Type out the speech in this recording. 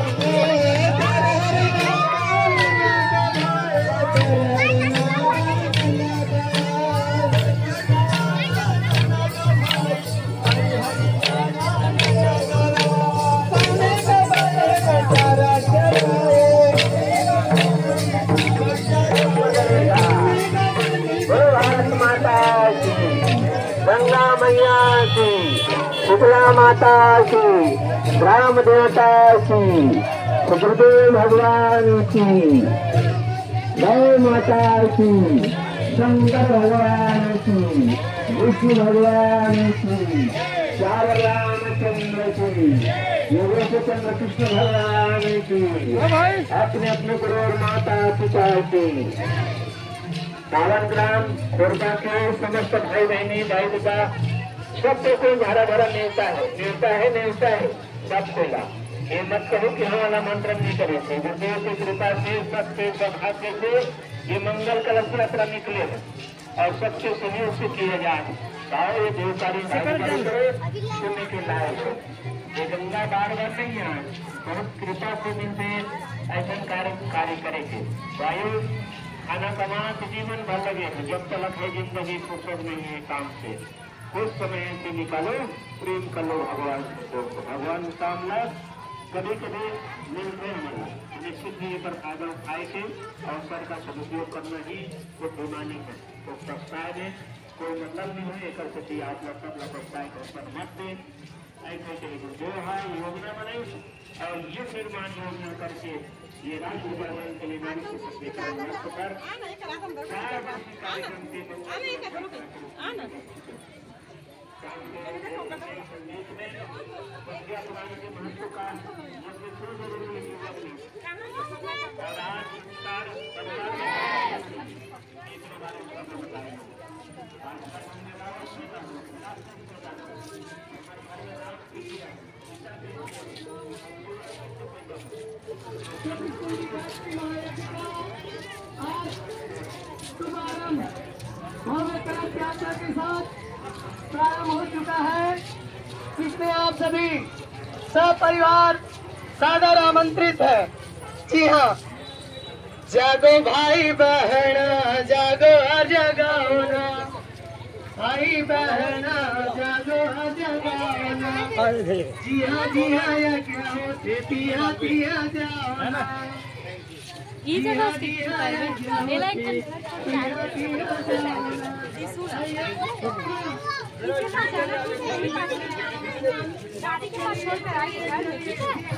गंगा मैया की, शीतला माता की, राम देवता की, सुखदेव भगवान की, गौ माता की, शंकर भगवान की, विष्णु भगवान की, चार रामचंद्र की, योगेश्वर चंद्र कृष्ण भगवान की, अपने अपने गुरु और माता पिता की, पावन ग्राम खोरबा के समस्त भाई बहनी भाई पिता सबको कोई भरा भरा नेवता है सबको ला। ये मत कहो कि हम वाला मंत्र नहीं करे थे, गुरुदेव की कृपा से सबके सौभाग्य से ये मंगल कलश यात्रा निकले हैं और सबके सहयोग से किए जाए। आओ ये देवकारी सुनने के लायक है। ये गंगा बार बार नहीं है, बहुत कृपा से मिलते ऐसा कार्य करेंगे। वायु खाना कमाना तो जीवन भर लगे, जब तक है जिंदगी फुर्सत नहीं है काम से, कुछ समय से निकालो, प्रेम कर लो भगवान को। भगवान सामने कभी कभी मिलते हैं, निश्चित ही पर फायदा उठाए के अवसर का सदुपयोग करना ही वो बेमानी है। तो प्रस्ताव में कोई मतलब नहीं है, एक प्रति आप लोग सब प्रस्ताव का अवसर मत दे। ऐसे गुरुदेव है योजना बनाई और ये निर्माण योजना करके ये राज्य निर्माण के लिए महत्व पर कार्यक्रम के महत्व का और आज यात्रा के साथ प्रारंभ हो चुका है, इसमें आप सभी सपरिवार सादर आमंत्रित है। जी हाँ, जागो भाई बहन जागो जगाओ ना, भाई बहन जागो जगाओ ना। जी हाँ या क्या हो पिया जाओ ना। ಈ ಜನ ಎಲ್ಲ दादी के पास छोड़ कर आइए।